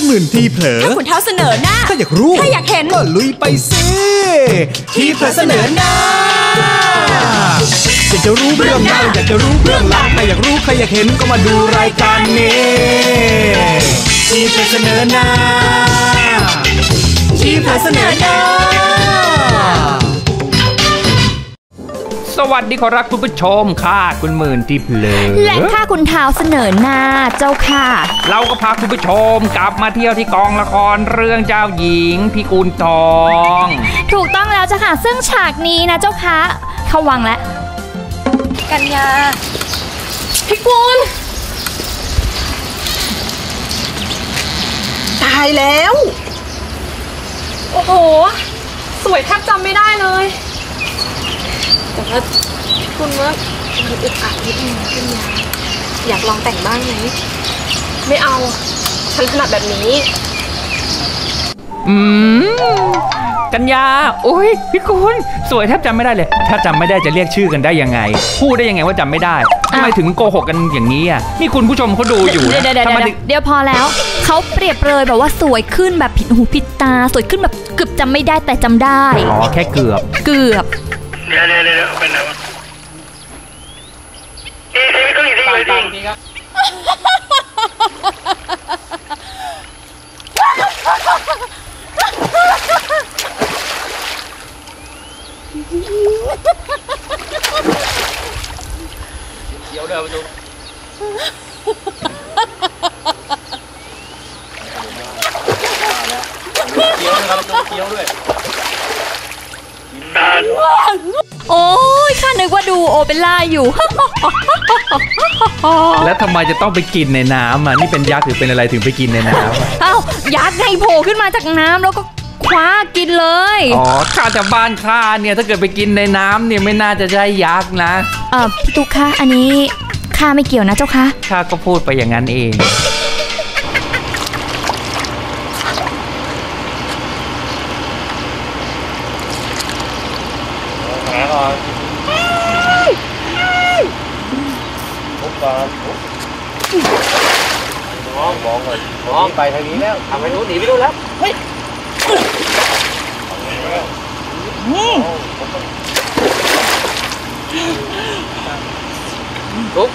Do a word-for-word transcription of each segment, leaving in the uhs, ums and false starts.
เป็นหมื่นทีเผลอถ้าขุนเท้าเสนอหน้าถ้าอยากรู้ถ้าอยากเห็นก็ลุยไปสิทีเผลอเสนอหน้าอยากจะรู้เรื่องเล่าอยากจะรู้เรื่องหลักใครอยากรู้ใครอยากเห็นก็มาดูรายการนี้ทีเผลอเสนอหน้าทีเผลอเสนอหน้าสวัสดีขอรับคุณผู้ชมค่ะคุณหมื่นที่เพลินและข้าคุณเท้าเสนอหน้าเจ้าค่ะเราก็พาคุณผู้ชมกลับมาเที่ยวที่กองละครเรื่องเจ้าหญิงพิกุลทองถูกต้องแล้วเจ้าค่ะซึ่งฉากนี้นะเจ้าค่ะเข้าวังแล้วกัญญาพิกุลตายแล้วโอ้โหสวยแทบจำไม่ได้เลยแต่ว่าคุณว่ามันอึดอัดนิดนึงนะคุณยายอยากลองแต่งบ้างไหมไม่เอาฉันถนัดแบบนี้อืมกัญญาโอ้ยพี่คุณสวยแทบจำไม่ได้เลยถ้าจำไม่ได้จะเรียกชื่อกันได้ยังไงพูดได้ยังไงว่าจำไม่ได้ทำไมถึงโกหกกันอย่างนี้อ่ะนี่คุณผู้ชมเขาดูอยู่นะเดี๋ยวเดี๋ยวเดี๋ยวพอแล้วเขาเปรียบเลยแบบว่าสวยขึ้นแบบผิดหูผิดตาสวยขึ้นแบบเกือบจำไม่ได้แต่จำได้อ๋อแค่เกือบเกือบเดี๋ยวเดี๋ยวเดี๋ยวเป็นไงวะอีซีไม่ต้องอีซีเลยจริงครับเดี๋ยวเดี๋ยวไปดูเกี๊ยวนะครับเกี๊ยวด้วยโอ้ยข้านึกว่าดูโอเปร่าอยู่แล้วทำไมจะต้องไปกินในน้ำอ่ะนี่เป็นยักษ์หรือเป็นอะไรถึงไปกินในน้ำอ้าวยักษ์ไงโผล่ขึ้นมาจากน้ำแล้วก็คว้ากินเลยอ๋อข้าจากบ้านข้าเนี่ยถ้าเกิดไปกินในน้ำเนี่ยไม่น่าจะใช่ยักษ์นะเออพี่ตุ๊กคะอันนี้ข้าไม่เกี่ยวนะเจ้าค่ะข้าก็พูดไปอย่างนั้นเองมองมองเลยมองไปทางนี้แล้วทำไปนู้นหนีไปนู้นแล้วเฮ้ยลุก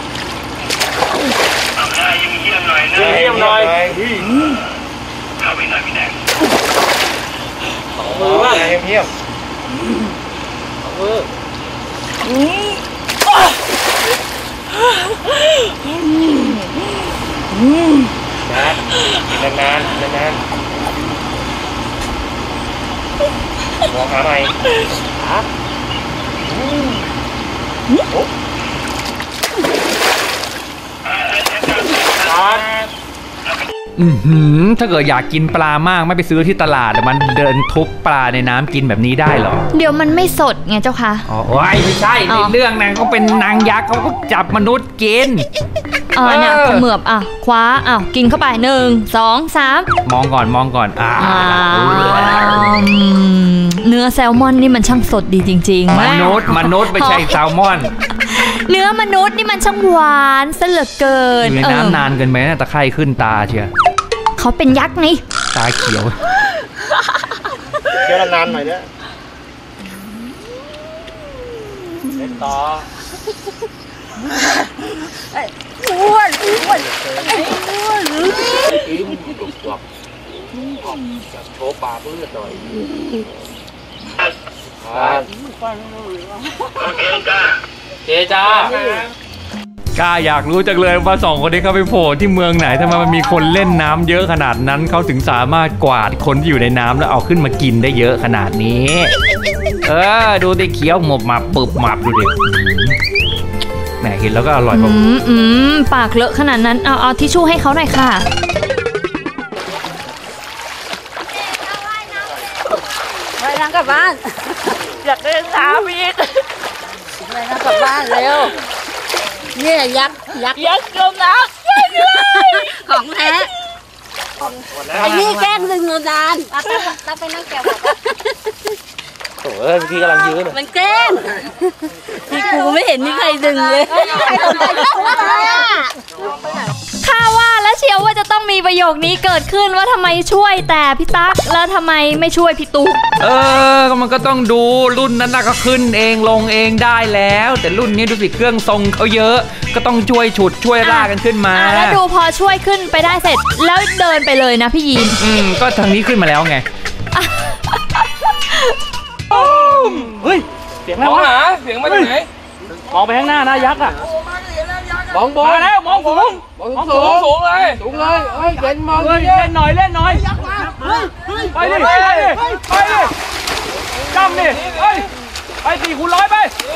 ยิ้มเยี่ยมหน่อยนะยิ้มเยี่ยมหน่อยเข้าไปหน่อยพี่แดงสองมือว่าเยี่ยมเยี่ยมสองมือนะกินนานๆนานๆมองหาใหม่ฮะอือหือถ้าเกิดอยากกินปลามากไม่ไปซื้อที่ตลาดมันเดินทุบปลาในน้ำกินแบบนี้ได้หรอเดี๋ยวมันไม่สดไงเจ้าค่ะอ๋อไม่ใช่ในเรื่องนั้นเขาเป็นนางยักษ์เขาก็จับมนุษย์กินอ๋อเนี่ยเขมือบอ่ะคว้าอ่ะกินเข้าไปหนึ่งสองสามมองก่อนมองก่อนอ่าเนื้อแซลมอนนี่มันช่างสดดีจริงๆมนุษย์มนุษย์ไม่ใช่แซลมอนเนื้อมนุษย์นี่มันช่างหวานซะเหลือเกินอยู่ในน้ำนานเกินไหมตะไคร่ขึ้นตาเชียวเขาเป็นยักษ์ไงตาเขียวเคี้ยวนานหน่อยเนี่ยเล่นต่ออ้วนอ้วนอ้วนกินกรุบกรอบโชว์ปากเลือดหน่อยโอเคจ้าเจจ้ากล้าอยากรู้จังเลยว่าสองคนนี้เขาไปโผล่ที่เมืองไหนทำไมมันมีคนเล่นน้ำเยอะขนาดนั้นเขาถึงสามารถกวาดคนที่อยู่ในน้ำแล้วเอาขึ้นมากินได้เยอะขนาดนี้เออดูดิเคี้ยวหมบมาปึบมาดูดิแหมเห็นแล้วก็อร่อยมากอืมปากเลอะขนาดนั้นเอาเอาทิชชู่ให้เขาหน่อยค่ะไปนั่งกลับบ้านอยากเล่นน้ำอีกไปนั่งกลับบ้านเร็วเนี่ยยักษ์ยักษ์ยักษ์จมน้ำของแท้ไอ้นี่แกล้งดึงนานตั้งไปนั่งแก้วโอ้ยพี่กำลังยืนมันแกล้งพี่กูไม่เห็นมีใครดึงเลยใครสนใจกูเลยอ่ะข้าว่าแล้วเชียวแล้วว่าจะต้องมีประโยคนี้เกิดขึ้นว่าทำไมช่วยแต่พี่ตั๊กแล้วทำไมไม่ช่วยพี่ตุ๊กเออก็มันก็ต้องดูรุ่นนั้นน่ะก็ขึ้นเองลงเองได้แล้วแต่รุ่นนี้ดูสิเครื่องทรงเขาเยอะก็ต้องช่วยฉุดช่วยลากกันขึ้นมาแล้วดูพอช่วยขึ้นไปได้เสร็จแล้วเดินไปเลยนะพี่ยีนอืมก็ทางนี้ขึ้นมาแล้วไงเฮ้ยเสียงอะไรวะเสียงมาจากไหนมองไปข้างหน้านะยักษ์อ่ะมองบนมาแล้วมองสูงมองสูงสูงเลยสูงเลยเฮ้ยเล่นมองเล่นหน่อยเล่นหน่อยยักษ์มาไปดิไปดิไปดิจำดิไปไปสี่คูณร้อยไป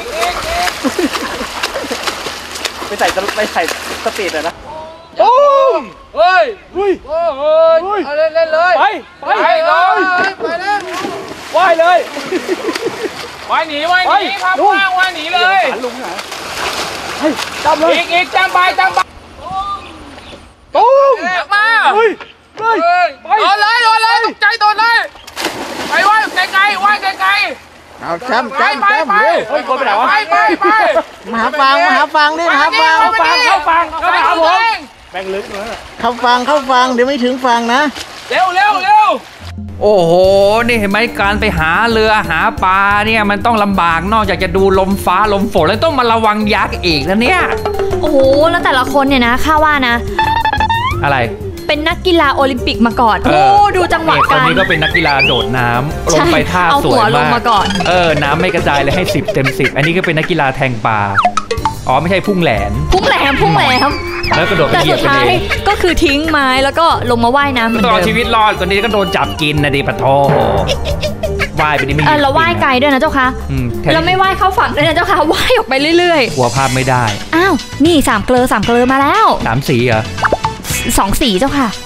ไปใส่ไปใส่สปีดเลยนะโอ้มเฮ้ยเฮ้ยเฮ้ยเล่นเล่นเลยไปไปเลยไปเลยว่ายเลยว่ายหนีว่ายหนีครับว่างว่ายหนีเลยลุงหาเฮ้ยจำเลยอีกอีกจำไปจำไปตุ้มมาเฮ้ยเฮ้ยไปโดนเลยโดนเลยตกใจโดนเลยไปว่ายไกลไกลว่ายไกลไกลเอาจำจำจำเฮ้ยคนไปไหนวะไปไปไปมาหาฟังมาหาฟังดิมาหาฟังเข้าฟังเข้าฟังเข้าฟังผมแบ่งลึกเลยเข้าฟังเข้าฟังเดี๋ยวไม่ถึงฟังนะเร็วเร็วเร็วโอ้โหนี่เห็นไหมการไปหาเรือหาปลาเนี่ยมันต้องลำบากนอกจากจะดูลมฟ้าลมฝนแล้วต้องมาระวังยักษ์อีกนะเนี่ยโอ้โหแล้วแต่ละคนเนี่ยนะข้าว่านะอะไรเป็นนักกีฬาโอลิมปิกมาก่อนโอ้ดูจังหวะการคนนี้ก็เป็นนักกีฬาโดดน้ำลงไปท่าสวยมากเออน้ำไม่กระจายเลยให้สิบเต็มสิบอันนี้ก็เป็นนักกีฬาแทงปลาอ๋อไม่ใช่พุ่งแหลนพุ่งแหลมพุ่งแหลมแล้วกระโดดไปเหยียบกันเองก็คือทิ้งไม้แล้วก็ลงมาว่ายน้ำเหมือนเดิมต้องเอาชีวิตรอดคนนี้ก็โดนจับกินนะดิปะโถว่ายไปนี่ไม่เออเราว่ายไกลด้วยนะเจ้าค่ะเราไม่ว่ายเข้าฝั่งด้วยนะเจ้าค่ะว่ายออกไปเรื่อยๆกลัวภาพไม่ได้อ้าวนี่สามเกลือสามเกลือมาแล้วสามสีเหรอสองสีเจ้าค่ะ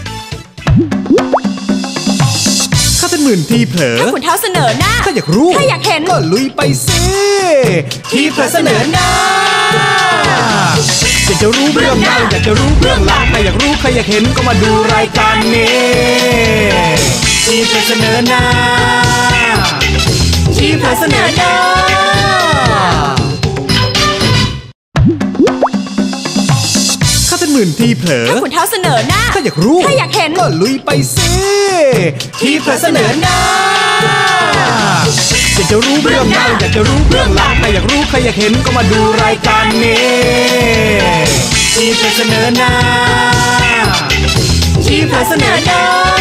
ข้าเป็นหมื่นทีเผลอถ้าขุนเท้าเสนอหน้าถ้าอยากรู้ถ้าอยากเห็นก็ลุยไปสิทีเผลอเสนอหน้าอยากจะรู้เรื่องราวอยากจะรู้เรื่องราวใครอยากรู้ใครอยากเห็นก็มาดูรายการนี้ทีเผลอเสนอหน้าทีเผลอเสนอหน้าข้าเป็นหมื่นทีเผลอถ้าขุนเท้าเสนอหน้าถ้าอยากรู้ถ้าอยากเห็นก็ลุยไปสิทีเผลอเสนอหน้าอยากจะรู้เรื่องราวอยากจะรู้เรื่องราวใครอยากรู้ใครอยากเห็นก็มาดูรายการนี้ทีเผลอเสนอหน้าทีเผลอเสนอหน้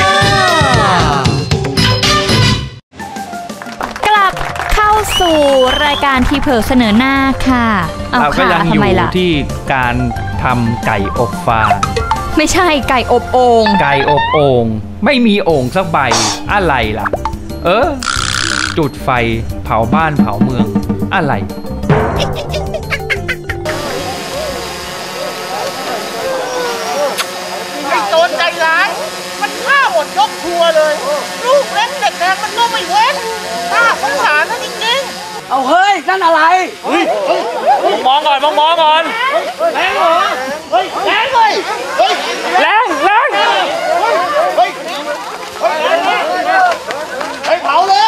ากลับเข้าสู่รายการทีเผลอเสนอหน้าค่ะเราก็ยังอยู่ที่การทำไก่อบฟางไม่ใช่ไก่อบโอ่งไก่อบโอ่งไม่มีโอ่งสักใบอะไรล่ะเออจุดไฟเผาบ้านเผาเมืองอะไรไอ้โจรใจร้ายมันฆ่าหมดยกครัวเลยลูกเล็กเด็กแดงมันก็ไม่เว้นน่าสงสารนะจริงๆเอาเฮ้ยนั่นอะไรเฮ้ยมองก่อนมองมองก่อนแรงเหรอเฮ้ยแรงเลยเฮ้ยแรงแรงเฮ้ยไปเผาเลย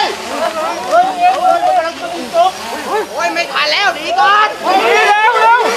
โอ้ยไม่ทันแล้วดีก่อนดีแล้วเร็ว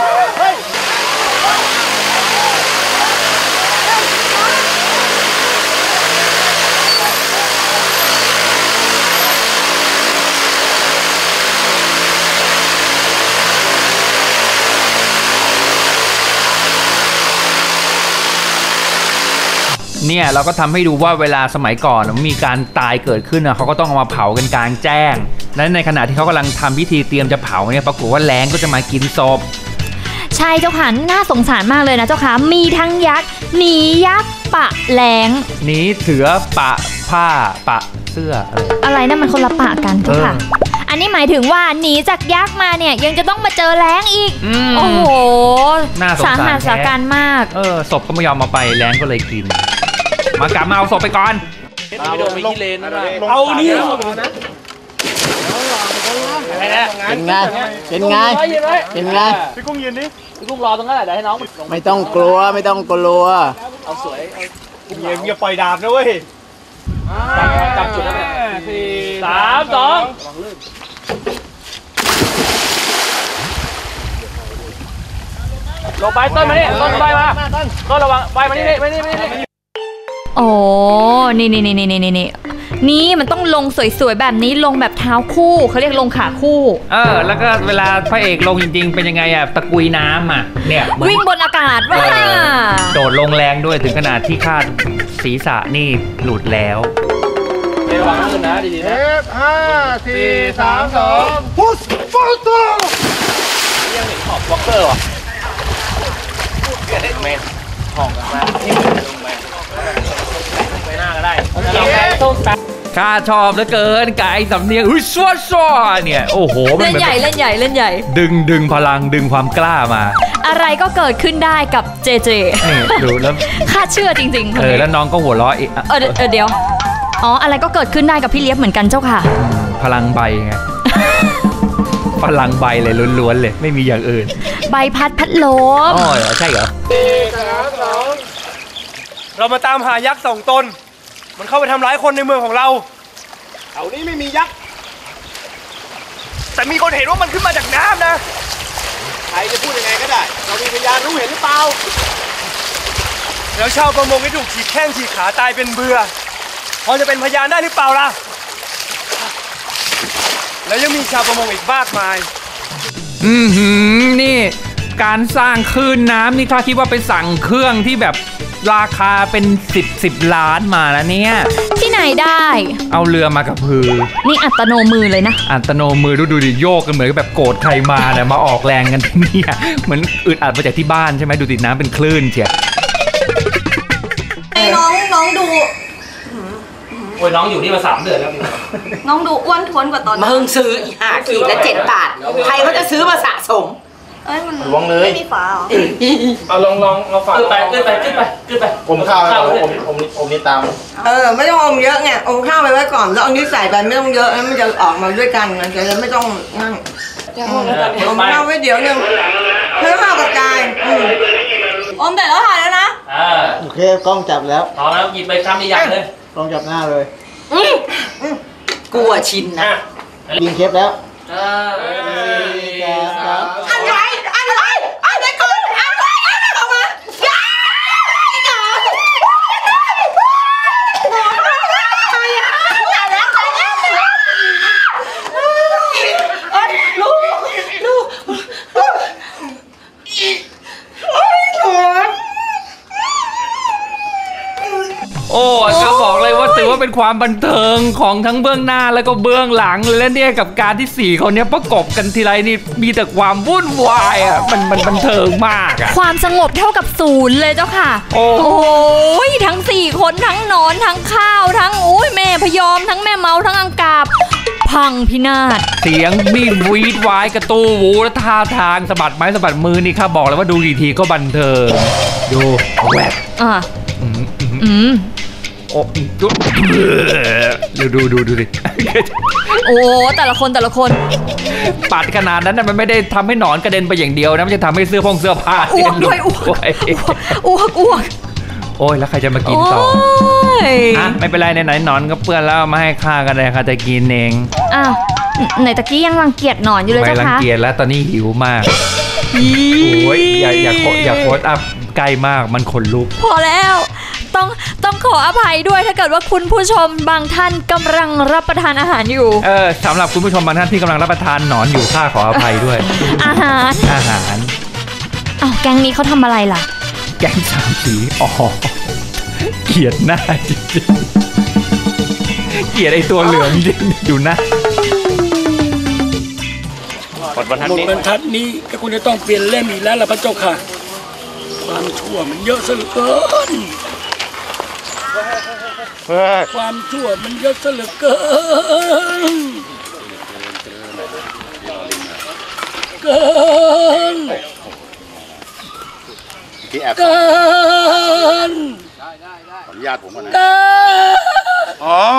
เนี่ยเราก็ทำให้ดูว่าเวลาสมัยก่อนมันมีการตายเกิดขึ้นนะเขาก็ต้องเอามาเผากันกลางแจ้งและในขณะที่เขากำลังทำพิธีเตรียมจะเผาเนี่ยปรากฏว่าแล้งก็จะมากินศพใช่เจ้าค่ะน่าสงสารมากเลยนะเจ้าค่ะมีทั้งยักษ์หนียักษ์ปะแล้งหนีเสือปะผ้าปะเสื้ออะไรนั่นมันคนละปะกันเจ้าค่ะอันนี้หมายถึงว่าหนีจากยักษ์มาเนี่ยยังจะต้องมาเจอแล้งอีกโอ้โหสาหัสสาการมากเออศพก็ไม่ยอมมาไปแล้งก็เลยกินมากลับมาเอาศพไปก่อนไม่โดนไปที่เลนนะเอานี่เป็นไงเป็นไงเป็นไงพี่กุ้งยืนดิพี่กุ้งรอตรงนั้นแหละเดี๋ยวให้น้องไม่ต้องกลัวไม่ต้องกลัวเอาสวยอย่าอย่าปล่อยดาบนะเว้ยจับจุดแล้วเนี่ยสี่สามสองลงไปต้นมาเนี่ยต้นไปมาก็ระวังไปมานี่มานี่มานี่โอ้นี่นี่นี่นี่นี่นี่นี่มันต้องลงสวยๆแบบนี้ลงแบบเท้าคู่เขาเรียกลงขาคู่เออแล้วก็เวลาพระเอกลงจริงๆเป็นยังไงอะตะกุยน้ำอะเนี่ยวิ่งบนอากาศว่าโดดลงแรงด้วยถึงขนาดที่คาดศีรษะนี่หลุดแล้วเร็วขึ้นนะดีๆนะห้าสี่สามสองพุชฟอร์ตัวยังเห็นขอบวอล์กเกอร์วะเกิดเมนห้องกันมาที่มันลงไปไปหน้าก็ได้เราไปต้นตาข้าชอบเหลือเกินกายสำเนียงอุ้ยซัวซัวเนี่ยโอ้โหเล่นใหญ่เล่นใหญ่เล่นใหญ่ดึงดึงพลังดึงความกล้ามาอะไรก็เกิดขึ้นได้กับเจเจนี่ดูแล้วข้าเชื่อจริงๆเออแล้วน้องก็หัวเราะอีกเออเออเดี๋ยวอ๋ออะไรก็เกิดขึ้นได้กับพี่เลี้ยบเหมือนกันเจ้าค่ะพลังใบไงพลังใบเลยล้วนๆเลยไม่มีอย่างอื่นใบพัดพัดลมอ๋อใช่เหรอเรามาตามหายักษ์สองตนมันเข้าไปทำร้ายคนในเมืองของเราแถวนี้ไม่มียักษ์แต่มีคนเห็นว่ามันขึ้นมาจากน้ำนะใครจะพูดยังไงก็ได้เรามีพยานรู้เห็นหรือเปล่าแล้วชาวประมงที่ถูกฉีกแข้งฉีกขาตายเป็นเบื่อพอจะเป็นพยานได้หรือเปล่าล่ะแล้วยังมีชาวประมงอีกมากมายอืมหืมนี่การสร้างคลื่นน้ำนี่ถ้าคิดว่าไปสั่งเครื่องที่แบบราคาเป็นสิบสิบล้านมาแล้วเนี่ยที่ไหนได้เอาเรือมากับพือนี่อัตโนมือเลยนะอัตโนมือดูดูดิโยกกันเหมือนแบบโกรธใครมาเนี่ยมาออกแรงกันที่นี่เหมือนอึดอัดมาจากที่บ้านใช่ไหมดูติดน้ำเป็นคลื่นเชียน้องน้องดูโอ้ยน้องอยู่นี่มาสามเดือนแล้วน้องดูอ้วนท้วนกว่าตอนมึงซื้ออีหาขีดละเจ็ดบาทใครเขาจะซื้อมาสะสมเอ้ยมันล้วงเลยไม่มีฝาหรอเอาลองลองเอาฝาขึ้นไปขึ้นไปขึ้นไปขึ้นไปอมข้าวอมอมอมนี่ตามเออไม่ต้องอมเยอะไงอมข้าวไปไว้ก่อนแล้วเอานี้ใส่ไปไม่ต้องเยอะมันจะออกมาด้วยกันมันจะไม่ต้องนั่งอมข้าวไว้เดี๋ยวนึงเพื่อข้าวกระจายอมแต่แล้วถ่ายแล้วนะโอเคกล้องจับแล้วพอแล้วหยิบไปคำใหญ่เลยกล้องจับหน้าเลยกลัวชินนะยิงเคปแล้วอะไรอะไรอะไรก่อนอะไรอะไรออกมาลูกลูกโอ้ก็บอกเลยว่าถือว่าเป็นความบันเทิงของทั้งเบื้องหน้าแล้วก็เบื้องหลังเลยแล้วเนี่ยกับการที่สี่คนนี้ประกบกันทีไรนี่มีแต่ความวุ่นวายอ่ะมันมันบันเทิงมากอ่ะความสงบเท่ากับศูนย์เลยเจ้าค่ะโอ้โหทั้งสี่คนทั้งนอนทั้งข้าวทั้งโอ้ยแม่พยอมทั้งแม่เมาทั้งอังกาบพังพินาศเสียงมีวีดวายกระตูวูและท่าทางสะบัดไม้สะบัดมือนี่ข้าบอกเลยว่าดูกี่ทีก็บันเทิงดูแวบอ่ะอืมโอ้ดูดูดูดูดิโอ้แต่ละคนแต่ละคนปัดขนาดนั้นมันไม่ได้ทำให้หนอนกระเด็นไปอย่างเดียวนะมันจะทำให้เสื้อผงเสื้อผ้าอ้วกด้วยอ้วกอ้วกอ้วกโอ้ยแล้วใครจะมากินต่ออ่ะไม่เป็นไรไหนๆหนอนก็เปื้อนแล้วมาให้ข้ากันเลยข้าจะกินเองอ้าวไหนตะกี้ยังรังเกียจหนอนอยู่เลยเจ้าค่ะไม่รังเกียจแล้วตอนนี้หิวมากโอ้ยอย่าอย่าอย่าโคตรอัพใกล้มากมันขนลุกพอแล้วต้องต้องขออภัยด้วยถ้าเกิดว่าคุณผู้ชมบางท่านกำลังรับประทานอาหารอยู่เออสำหรับคุณผู้ชมบางท่านที่กำลังรับประทานหนอนอยู่ข้าขออภัยด้วยอาหารอาหารอ้าวแก๊งนี้เขาทำอะไรล่ะแก๊งสามสีอ๋อเกลียดหน้าจริงๆเกลียดไอตัวเหลืองจริงดูนะหมดบรรทัดนี้หมดบรรทัดนี้ก็คุณจะต้องเปลี่ยนเล่มอีกแล้วล่ะพระเจ้าค่ะความชั่วมันเยอะซะเหลือเกินความชั่วมันเยอะซะเหลือเกินเกินเกินขออนุญาตผมก่อนนะอ๋อ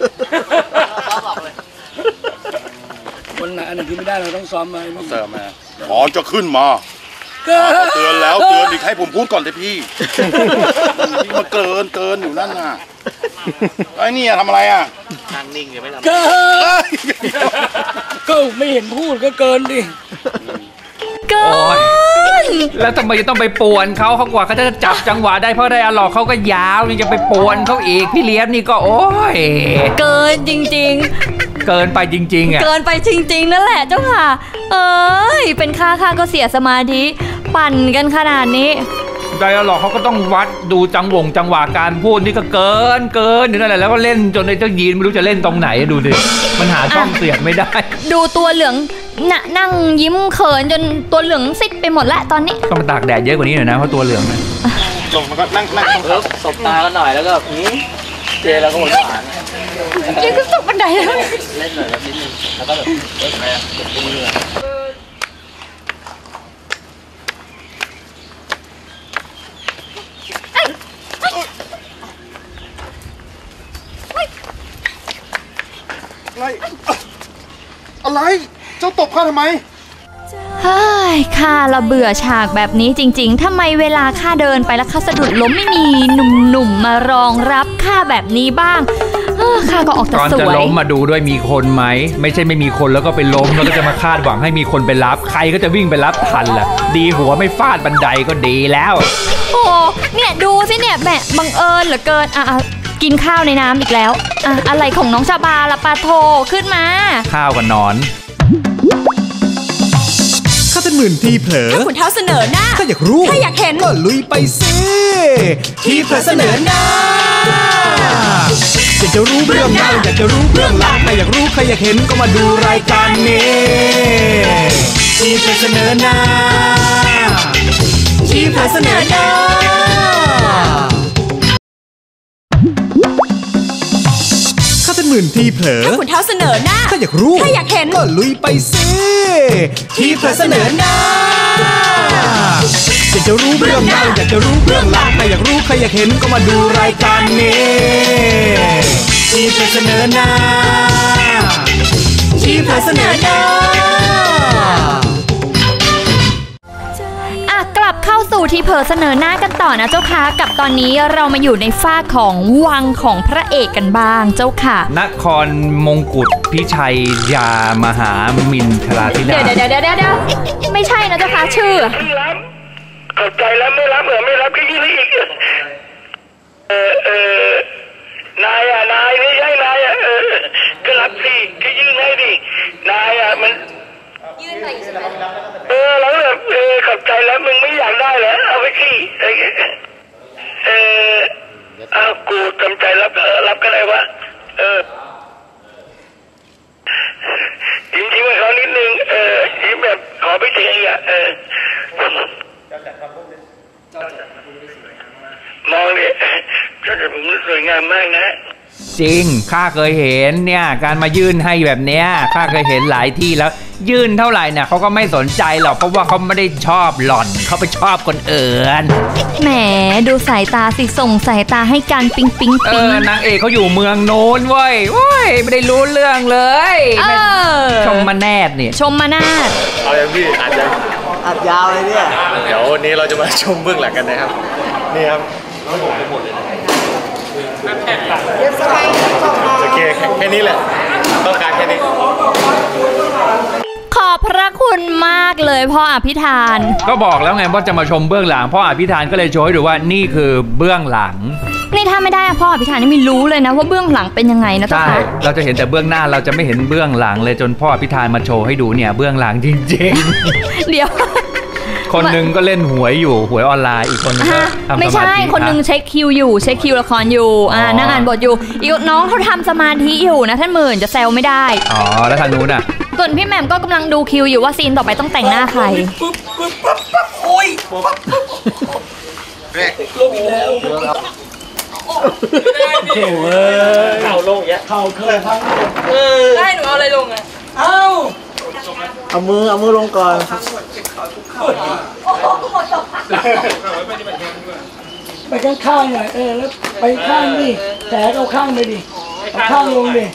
วันไหนอันไหนที่ไม่ได้เราต้องซ้อมมาเติมมาอ๋อจะขึ้นมาเตือนแล้วเตือนอีกให้ผมพูดก่อนเลยพี่ที่มันเกินเกินอยู่นั่นน่ะไอ้นี่ทำอะไรอ่ะนั่งนิ่งยังไม่ทำเกินก็ไม่เห็นพูดก็เกินดิเกินแล้วทำไมจะต้องไปป่วนเขาเขากว่าเขาจะจับจังหวะได้เพราะได้อะหลอกเขาก็ยาวนี่จะไปป่วนเขาอีกพี่เลี้ยบนี่ก็โอ้ยเกินจริงๆเกินไปจริงๆอ่ะเกินไปจริงๆนั่นแหละเจ้าค่ะเอ้ยเป็นข้าข้าก็เสียสมาธิปั่นกันขนาดนี้ไดอะล็อกเขาก็ต้องวัดดูจังหวงจังหวะการพูดนี่ก็เกินเกินอยู่นั่นแหละแล้วก็เล่นจนไอ้เจ้ายีนไม่รู้จะเล่นตรงไหนดูดิมันหาช่องเสียงไม่ได้ดูตัวเหลืองน่ะนั่งยิ้มเขินจนตัวเหลืองซิดไปหมดละตอนนี้ต้องมาตากแดดเยอะกว่านี้หน่อยนะเพราะตัวเหลืองลงมันก็นั่งนั่งตรงสบตากันหน่อยแล้วก็เจแล้วก็หวานหวานเจก็ตกบันไดแล้วเล่นหน่อยแบบนิดนึงแล้วก็แบบเออใครอ่ะเก็บมืออะไรอะไรเจ้าตบข้าทำไมเฮ้ยข้าละเบื่อฉากแบบนี้จริงๆทำไมเวลาข้าเดินไปแล้วข้าสะดุดล้มไม่มีหนุ่มๆมารองรับข้าแบบนี้บ้างข้าก็ออกจะสวยก่อนจะล้มมาดูด้วยมีคนไหมไม่ใช่ไม่มีคนแล้วก็ไปล้มแล้วก็จะมาคาดหวังให้มีคนไปรับใครก็จะวิ่งไปรับทันล่ะดีหัวไม่ฟาดบันไดก็ดีแล้วโอ้เนี่ยดูสิเนี่ยแหมบังเอิญเหลือเกินอ่ะกินข้าวในน้ำอีกแล้วอ่ะอะไรของน้องชาบาละปาโทขึ้นมาข้าวกับนอนข้าเป็นหมื่นทีเผลอถ้าขุนเท้าเสนอหน้าข้าอยากรู้ข้าอยากเห็นก็ลุยไปสิทีเผลอเสนอหน้าอยากจะรู้เรื่องราวอยากจะรู้เรื่องราวใครอยากรู้ใครอยากเห็นก็มาดูรายการนี้ทีเผลอเสนอหน้าทีเผลอเสนอหน้าข้าเป็นหมื่นทีเผลอถ้าขุนเท้าเสนอหน้าข้าอยากรู้ข้าอยากเห็นก็ลุยไปสิทีเผลอเสนอหน้าอยากจะรู้เรื่องราวอยากจะรู้เรื่องราวใครอยากรู้ใครอยากเห็นก็มาดูรายการนี้ทีเผลอเสนอหน้าทีเผลอเสนอหน้ากลับเข้าสู่ทีเผลอเสนอหน้ากันต่อนะเจ้าค่ะกับตอนนี้เรามาอยู่ในฝ้าของวังของพระเอกกันบ้างเจ้าค่ะนครมงกุฎพิชัยยามหามินทราธิดาเดี๋ยวเดี๋ยวเดี๋ยวเดี๋ยวไม่ใช่นะเจ้าค่ะชื่อรับเข้าใจแล้วไม่รับเหรอไม่รับก็ยื่นอีกเออเออนายอ่ะนายไม่ใช่นายอ่ะเออก็รับสิก็ยื่นให้ดินายอ่ะมันยื่นไปใช่ไหมเออแล้วแบบเออขับใจแล้วมึงไม่อยากได้เหรอเอาไปสิเออเออเอากูจำใจรับรับก็ได้วะเออยิ้มยิ้มให้เขานิดนึงเออยิ้มแบบขอไปเฉยอ่ะเออมองดิเจ้าแต่ผมสวยงามมากนะจริงข้าเคยเห็นเนี่ยการมายื่นให้แบบเนี้ยข้าเคยเห็นหลายที่แล้วยื่นเท่าไหร่เนี่ยเขาก็ไม่สนใจหรอกเพราะว่าเขาไม่ได้ชอบหล่อนเขาไปชอบคนอื่นแหมดูสายตาสิส่งสายตาให้การปิ๊งปิ๊งปิ๊งเออนางเอกเขาอยู่เมืองโน้นเว้ยเว้ยไม่ได้รู้เรื่องเลยเออชมมาแนดเนี่ยชมมานาดเอาอย่างพี่อาจจะอัดยาวเลยเนี่ยเดี๋ยววันนี้เราจะมาชมเบื้องหลังกันนะครับนี่ครับโอเคแค่นี้แหละต้องการแค่นี้ขอบพระคุณมากเลยพ่ออภิธานก็บอกแล้วไงว่าจะมาชมเบื้องหลังพ่ออภิธานก็เลยโชว์ให้ดูว่านี่คือเบื้องหลังนี่ถ้าไม่ได้พ่ออภิธานนี่ไม่รู้เลยนะว่าเบื้องหลังเป็นยังไงนะจ๊ะใช่เราจะเห็นแต่เบื้องหน้าเราจะไม่เห็นเบื้องหลังเลยจนพ่ออภิธานมาโชว์ให้ดูเนี่ยเบื้องหลังจริงๆเดี๋ยวคนหนึ่งก็เล่นหวยอยู่หวยออนไลน์อีกคนนึงก็ทำสมาธิไม่ใช่คนหนึ่งเช็คคิวอยู่เช็คคิวละครอยู่อ่านั่งอ่านบทอยู่อีกน้องเขาทำสมาธิอยู่นะท่านหมื่นจะแซวไม่ได้อ๋อแล้วทางนู้นอ่ะส่วนพี่แหม่มก็กำลังดูคิวอยู่ว่าซีนต่อไปต้องแต่งหน้าใครโอ้ยเละลงอีกแล้วโอ้ยเข่าลงอย่างเงี้ยเข่าเคยพังได้หนูเอาอะไรลงอ่ะเอ้าเอามือเอามือลงก่อนไปข้างข้างหน่อยเออแล้วไปข้างดิแผลเอาข้างไปดิเอาข้างลงดิ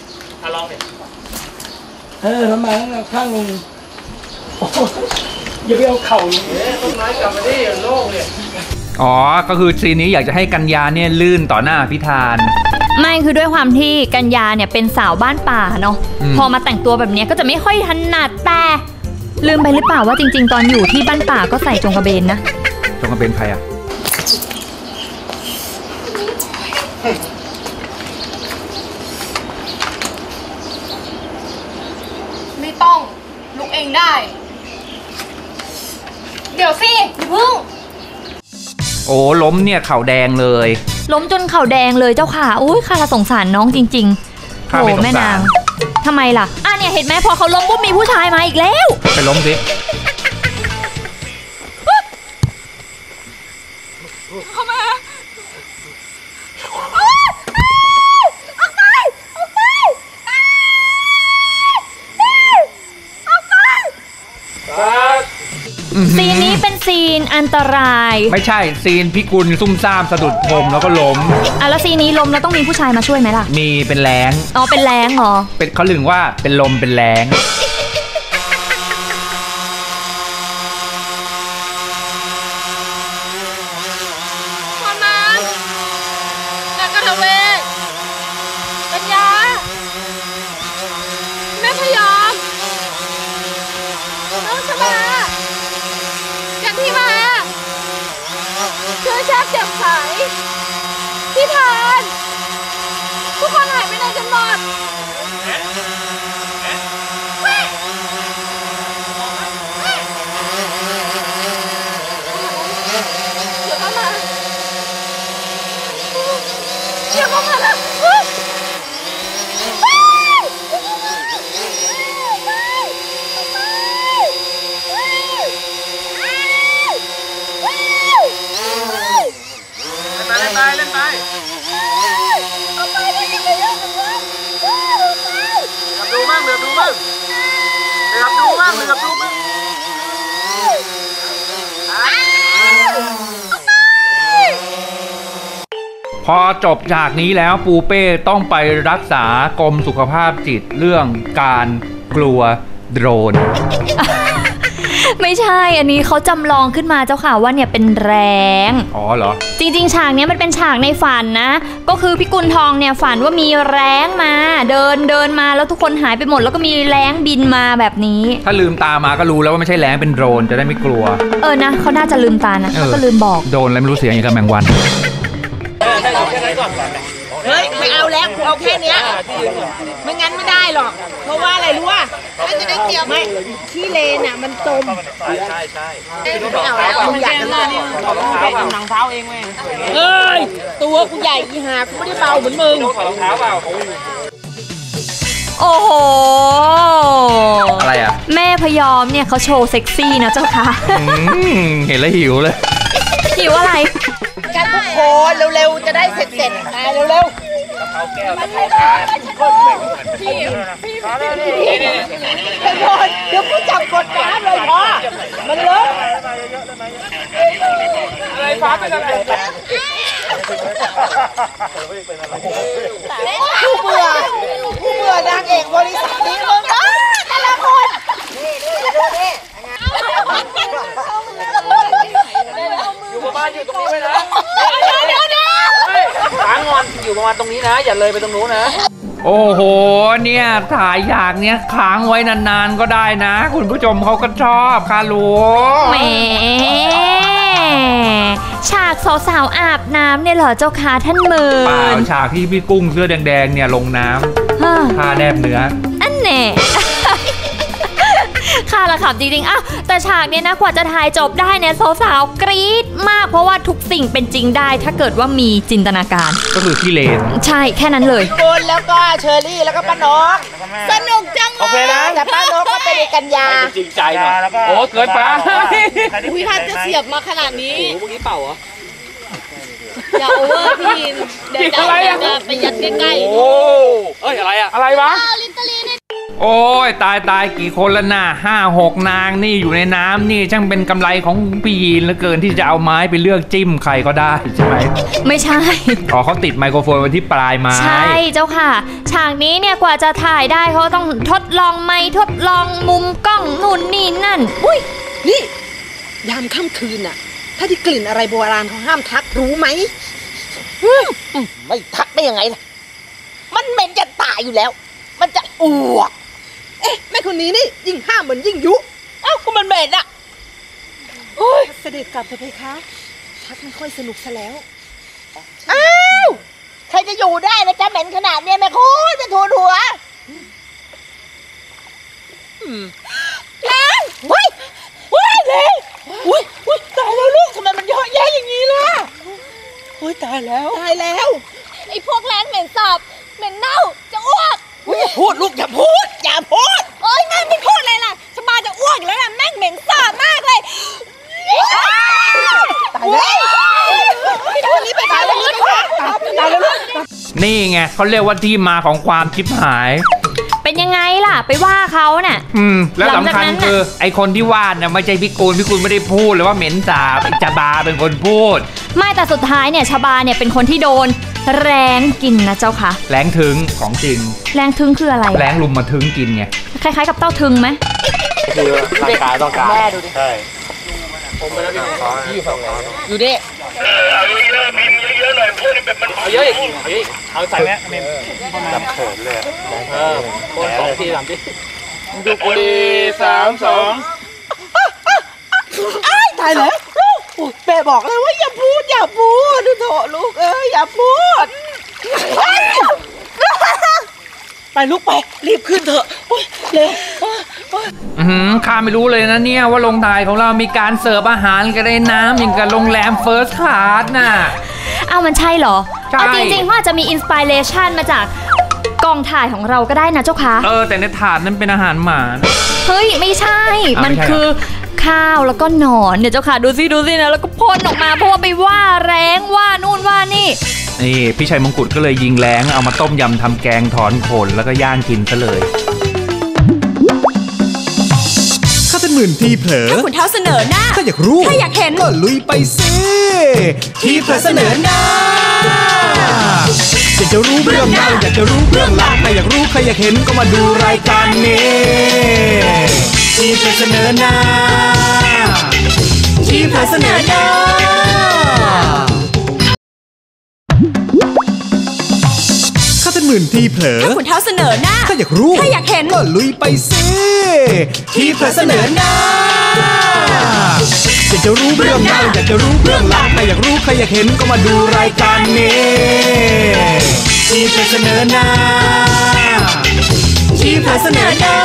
เออทำไมแล้วข้างลงอย่าไปเอาเข่าต้นไม้กลับมาดิโล่งเนี่ยอ๋อก็คือซีนนี้อยากจะให้กัญญาเนี่ยลื่นต่อหน้าพิธานไม่คือด้วยความที่กัญญาเนี่ยเป็นสาวบ้านป่าเนาะพอมาแต่งตัวแบบนี้ก็จะไม่ค่อยถนัดแต่ลืมไปหรือเปล่าว่าจริงๆตอนอยู่ที่บ้านป่าก็ใส่จงกระเบนนะจงกระเบนใครอะไม่ต้องลุกเองได้เดี๋ยวสิอย่าพึ่งโอ้ล้มเนี่ยเข่าแดงเลยล้มจนเข่าแดงเลยเจ้าค่ะอุ้ยข้าละสงสารน้องจริงๆโอ้แม่นางทำไมล่ะอ่ะเนี่ยเห็นไหมพอเขาล้มปุ๊บมีผู้ชายมาอีกแล้วไปล้มสิเข้ามาซีนนี้เป็นซีนอันตรายไม่ใช่ซีนพิกุลซุ่มซ่ามสะดุดพรมแล้วก็ล้มอ่ะแล้วซีนนี้ล้มแล้วต้องมีผู้ชายมาช่วยไหมล่ะมีเป็นแรงอ๋อเป็นแรงเหรอเป็นเขาถึงว่าเป็นลมเป็นแรงพ่อมานักกระเวกปัญญาแม่พยอมน้องชบากันที่มาช่วยชักเจ็บไขพี่ทานทุกคนหายไปไหนกันหมดเดี๋ยวเข้ามาเดี๋ยวเข้ามาแล้วเล่นไปเล่นไปเอาไปเล่นไปเล่นไปดูมั่งเหลือดูมั่งเหลือดูมั่งเหลือดูมั่งพอจบจากนี้แล้วปูเป้ต้องไปรักษากรมสุขภาพจิตเรื่องการกลัวโดรนไม่ใช่อันนี้เขาจำลองขึ้นมาเจ้าค่ะว่าเนี่ยเป็นแรงอ๋อเหรอจริงๆฉากนี้มันเป็นฉากในฝันนะก็คือพี่กุลทองเนี่ยฝันว่ามีแรงมาเดินเดินมาแล้วทุกคนหายไปหมดแล้วก็มีแรงบินมาแบบนี้ถ้าลืมตามาก็รู้แล้วว่าไม่ใช่แรงเป็นโดรนจะได้ไม่กลัวเออนะเขาน่าจะลืมตานะเขาก็ลืมบอกโดรนอะไรไม่รู้เสียงอย่างกับแมงวันเฮ้ยไม่เอาแล้วกูเอาแค่เนี้ยไม่งั้นไม่ได้หรอกเพราะว่าอะไรรู้ป่ะมันจะได้เกี่ยวไม่ขี้เลนอ่ะมันจมใช่ใช่ใช่ไม่เอาแล้วมึงอยากจะเล่นเป็นหนังเท้าเองเว้ยเฮ้ยตัวกูใหญ่อีหากูไม่ได้เบาเหมือนมึงเท้าเปล่าโอ้โหอะไรอ่ะแม่พยอมเนี่ยเขาโชว์เซ็กซี่นะเจ้าค่ะเห็นแล้วหิวเลยหิวอะไรกันทุกคนเร็วๆจะได้เสร็จๆมาเร็วๆเขาแก้วมันไม่ได้พี่พี่เดี๋ยวกูจับกดน้ำเลยพ่อมันเลอะอะไรฟ้าเป็นอะไรกูเบื่อกูเบื่อนางเอกบริษัทนี้มึงนะแต่ละคนนี่นี่ดูนี่อยู่ประมาณอยู่ตรงนี้ไว้นะขางอนอยู่ประมาณตรงนี้นะอย่าเลยไปตรงนู้นนะโอ้โหเนี่ยถ่ายฉากเนี้ยค้างไว้นานๆก็ได้นะคุณผู้ชมเขาก็ชอบค่ะลูกแหมฉากสาวๆอาบน้ำเนี่ยเหรอเจ้าค่ะท่านมือเปล่าฉากที่พี่กุ้งเสื้อแดงๆเนี่ยลงน้ำทาแนบเนื้ออันแน่ค่ะละครับจริงๆอ้าวแต่ฉากนี้นะกว่าจะถ่ายจบได้เนี่ยสาวๆกรี๊ดมากเพราะว่าทุกสิ่งเป็นจริงได้ถ้าเกิดว่ามีจินตนาการก็คือพี่เลนใช่แค่นั้นเลยบนแล้วก็เชอรี่แล้วก็ป้านกสนุกจังเลยแต่ป้านกก็เป็นกัญญาจริงใจหน่อยโอ้เกินไปวิธีจะเสียบมาขนาดนี้เมื่อกี้เป่าเหรออย่าโอเวอร์พี่เดี๋ยวจะไปยัดใกล้ๆโอ้เอ้ยอะไรอะอะไรวะลินตาลีเนี่ยโอ้ยตายตายกี่คนแล้วนะห้าหกนางนี่อยู่ในน้ำนี่ช่างเป็นกำไรของพี่ยีนเหลือเกินที่จะเอาไม้ไปเลือกจิ้มใครก็ได้ใช่ไหมไม่ใช่อ๋อเขาติดไมโครโฟนไว้ที่ปลายไม้ใช่เจ้าค่ะฉากนี้เนี่ยกว่าจะถ่ายได้เขาต้องทดลองไม้ทดลองมุมกล้องนู่นนี่นั่นอุ้ยนี่ยามค่ำคืนน่ะถ้าที่กลิ่นอะไรโบราณเขาห้ามทักรู้ไหมไม่ทักได้ยังไงล่ะมันเหม็นจะตายอยู่แล้วมันจะอ้วกเอ๊ะแม่คนนี้นี่ยิ่งห้ามเหมือนยิ่งยุอ้าวก็มันเหม็นอะโอ้ยเสด็จกลับเถอะเพคะชักไม่ค่อยสนุกซะแล้วอ้าวใครจะอยู่ได้นะจ๊ะเหม็นขนาดเนี้ยแม่คุณจะทูลหัวแรงเฮ้ยเฮ้ยแรงอุ้ยอุ้ยตายแล้วลูกทำไมมันเยอะแยะอย่างนี้ล่ะเฮ้ยตายแล้วตายแล้วไอ้พวกแรงเหม็นสอบเหม็นเน่าจะอ้วกอย่าพูดลูกอย่าพูดอย่าพูดโอ๊ยแม่ไม่พูดเลยล่ะชบาจะอ้วกแล้วนะแม่งเหม็นสอบมากเลยตายแล้ววันนี้ไปตายแล้วนี่ไปตายแล้วลูกนี่ไงเขาเรียกว่าที่มาของความชิบหายเป็นยังไงล่ะไปว่าเขาน่ะอืมแล้วสำคัญคือไอคนที่วาดน่ะไม่ใช่พี่กูลพี่กูลไม่ได้พูดเลยว่าเหม็นสาบไอจบาเป็นคนพูดไม่แต่สุดท้ายเนี่ยชบาเนี่ยเป็นคนที่โดนแรงกินนะเจ้าค่ะแรงถึงของจริงแรงถึงคืออะไรแรงลุมมาถึงกินไงคล้ายๆกับเต้าถึงไหมคือร่างกายต้องการแม่ดูดิใช่ผมไปแล้วพี่พี่อยู่ฝั่งไหนอยู่ดิเอาเยอะๆพิมพ์เยอะๆหน่อยพวกนี้แบบมันเอาเยอะอีกเอาเยอะอีกเอาใส่แม่เมมจับเขินเลยเออคนสองทีสามทีดูกูดีสามสองอ้ายตายแล้วลูกแม่บอกเลยว่าอย่าพูดอย่าพูดดูเถอะลูกเอ้ยอย่าพูดไปลูกไปรีบขึ้นเถอะเร็วอืมข้าไม่รู้เลยนะเนี่ยว่าโรงถ่ายของเรามีการเสิร์ฟอาหารกันในน้ำอย่างกับโรงแรมเฟิร์สคลาสน่ะอ้าวมันใช่เหรอเอาจริงๆว่าจะมีอินสปิเรชันมาจากกองถ่ายของเราก็ได้นะเจ้าค่ะเออแต่ในถาดนั้นเป็นอาหารหมาเฮ้ยไม่ใช่มันคือข้าวแล้วก็หนอนเนี่ยเจ้าค่ะดูสิดูสินะแล้วก็พ่นออกมาเพราะว่าไปว่าแรงว่านู่นว่านี่นี่พี่ชัยมงกุฎก็เลยยิงแรงเอามาต้มยำทำแกงถอนขนแล้วก็ย่างกินซะเลยข้าเป็นหมื่นทีเผลอถ้าขุนเท้าเสนอหน้าถ้าอยากรู้ถ้าอยากเห็นก็ลุยไปสิทีเผลอเสนอหน้าอยากจะรู้เรื่องเล่าอยากจะรู้เรื่องราวใครอยากรู้ใครอยากเห็นก็มาดูรายการนี้ทีเผลอเสนอหน้าทีเผลอเสนอหน้าข้าเป็นหมื่นทีเผลอถ้าขุนเท้าเสนอหน้าถ้าอยากรู้ถ้าอยากเห็นก็ลุยไปสิทีเผลอเสนอหน้าอยากจะรู้เรื่องเล่าอยากจะรู้เรื่องราวใครอยากรู้ใครอยากเห็นก็มาดูรายการนี้ทีเผลอเสนอหน้าทีเผลอเสนอหน้า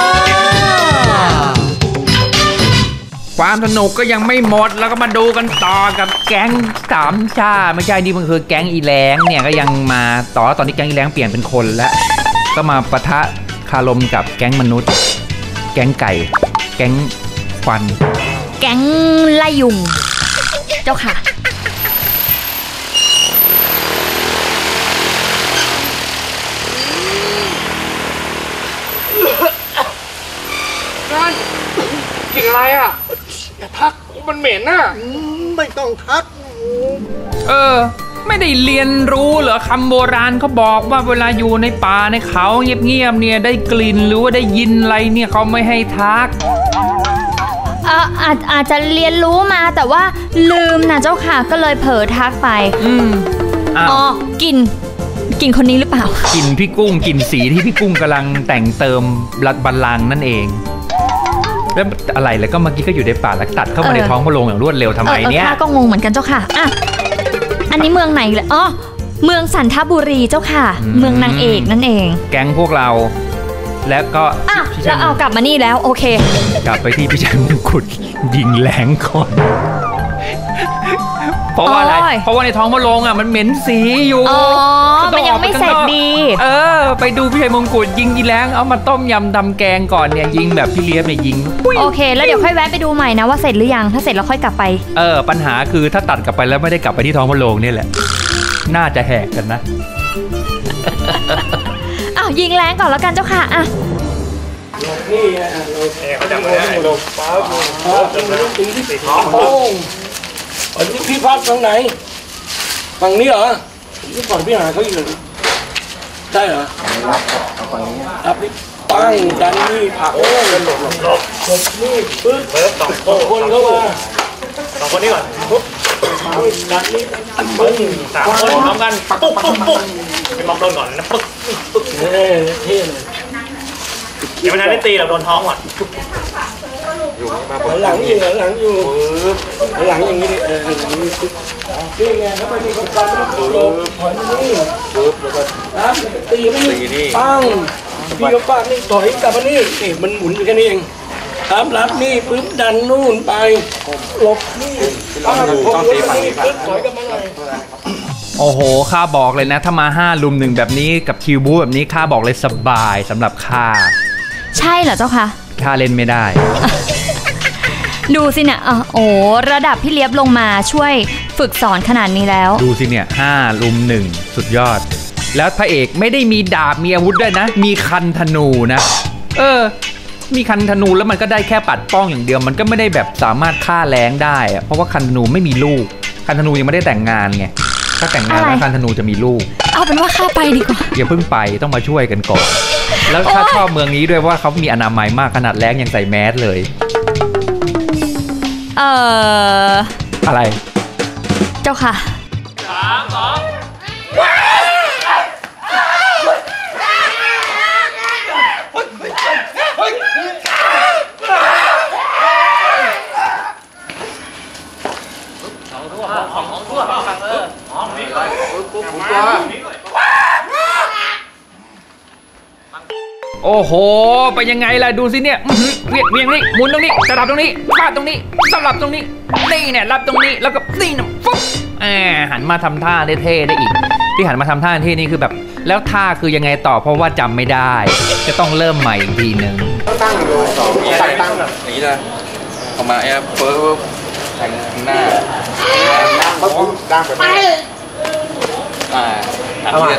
ความสนุกก็ยังไม่หมดแล้วก็มาดูกันต่อกับแก๊งสามชาไม่ใช่นี่มันคือแก๊งอีแรงเนี่ยก็ยังมาต่อตอนนี้แก๊งอีแรงเปลี่ยนเป็นคนแล้วก็มาปะทะคารมกับแก๊งมนุษย์แก๊งไก่แก๊งควันแก๊งไล่ยุงเจ้าค่ะนั่นกินอะไรอ่ะอย่าทักมันเหม็นน่ะไม่ต้องทักเออไม่ได้เรียนรู้เหรอคำโบราณเขาบอกว่าเวลาอยู่ในป่าในเขาเงียบๆเนี่ยได้กลิ่นหรือว่าได้ยินอะไรเนี่ยเขาไม่ให้ทักอ่าอาจอาจจะเรียนรู้มาแต่ว่าลืมนะเจ้าค่ะก็เลยเผลอทักไปอืมอ๋อกินกินคนนี้หรือเปล่ากินพี่กุ้งกินสีที่พี่กุ้งกำลังแต่งเติมรัดบัลลังก์นั่นเองแล้วอะไรแล้วก็เมื่อกี้ก็อยู่ในป่าแล้วตัดเข้ามาในท้องพระโรงอย่างรวดเร็วทำไมเนี่ยข้าก็งงเหมือนกันเจ้าค่ะอ่ะอันนี้เมืองไหนเลยอ๋อเมืองสันทบุรีเจ้าค่ะเมืองนางเอกนั่นเองแก๊งพวกเราแล้วก็อ่ะแล้วเอากลับมานี่แล้วโอเคกลับไปที่พี่ชัยมงกุฎยิงแรงก่อนเพราะว่าอะไรเพราะว่าในท้องพระโรงอ่ะมันเหม็นสีอยู่อ๋อมันยังไม่เสร็จดีเออไปดูพี่ชัยมงกุฎยิงอีแรงเอามาต้มยำทำแกงก่อนเนี่ยยิงแบบพี่เลี้ยบเนี่ยยิงโอเคแล้วเดี๋ยวค่อยแวะไปดูใหม่นะว่าเสร็จหรือยังถ้าเสร็จแล้วค่อยกลับไปเออปัญหาคือถ้าตัดกลับไปแล้วไม่ได้กลับไปที่ท้องพระโรงนี่แหละน่าจะแหกกันนะอ้าวยิงแรงก่อนแล้วกันเจ้าค่ะอ่ะนี่อ่ะเราเขาจำไม่ได้เราป๊าบป๊าบจำไม่ได้ตีที่ท้องโอ้อันนี้พี่พักทางไหนฝั่งนี้เหรอนี่ก่อนพี่หาเขาอีกหนึ่งใช่เหรอครับนี่ปั้งดันนี่ผักโอ้ยหลบหลบหลบหลบนี่ปึ๊บสองคนเข้ามาสองคนนี้ก่อนปุ๊บดันนี่ปึ๊บสามคนพร้อมกันปุ๊บปุ๊บปุ๊บไปมองโดนก่อนนะปึ๊บปึ๊บเท่เท่เลยเดี๋ยวมันทันได้ตีเราโดนท้องก่อนหันหลังอยู่หันหลังอยู่หันหลังอย่างนี้เอออย่างนี้นี่ไงแล้วไปนี่ก็ฟันไม่ต้องหลบถอยมานี่ปึ๊บแล้วก็ตีไม่นี่ปังพี่ก็ฟาดนี่ถอยกลับมานี่นี่มันหมุนอยู่แค่นี้เองครับรับนี่ปึ๊บดันนู่นไปหลบนี่ปังต้องตีฝั่งนี้ปึ๊บถอยกลับมาหน่อยโอ้โหข้าบอกเลยนะถ้ามาห้าลุมหนึ่งแบบนี้กับคิวบูแบบนี้ข้าบอกเลยสบายสำหรับข้าใช่เหรอเจ้าคะข้าเล่นไม่ได้ดูสิเนี่ยอ่ะโอ้ระดับพี่เลียบลงมาช่วยฝึกสอนขนาดนี้แล้วดูสิเนี่ยห้าลุมหนึ่งสุดยอดแล้วพระเอกไม่ได้มีดาบมีอาวุธด้วยนะมีคันธนูนะเออมีคันธนูแล้วมันก็ได้แค่ปัดป้องอย่างเดียวมันก็ไม่ได้แบบสามารถฆ่าแรงได้เพราะว่าคันธนูไม่มีลูกคันธนูยังไม่ได้แต่งงานไงถ้าแต่งงานแล้วคันธนูจะมีลูกเอาเป็นว่าข้าไปดีกว่าอย่าเพิ่งไปต้องมาช่วยกันก่อนแล้วข้าชอบเมืองนี้ด้วยว่าเขามีอนามัยมากขนาดแรงยังใส่แมสเลยเอออะไรเจ้าค่ะสามสองโอ้โหไปยังไงล่ะดูสิเนี่ยเวียงเวียงนี่หมุนตรงนี้สลับตรงนี้ฟาดตรงนี้สลับตรงนี้นี่เนี่ยรับตรงนี้แล้วก็นี่นะฟุ๊บแหมหันมาทำท่าเท่ๆได้อีกที่หันมาทำท่าเท่นี่คือแบบแล้วท่าคือยังไงต่อเพราะว่าจำไม่ได้จะต้องเริ่มใหม่อีกทีนึงตั้งดูสองตั้งตั้งอย่างนี้เลยออกมาแอบเปิดแทงหน้าตั้งตั้งไปอ่าเอามา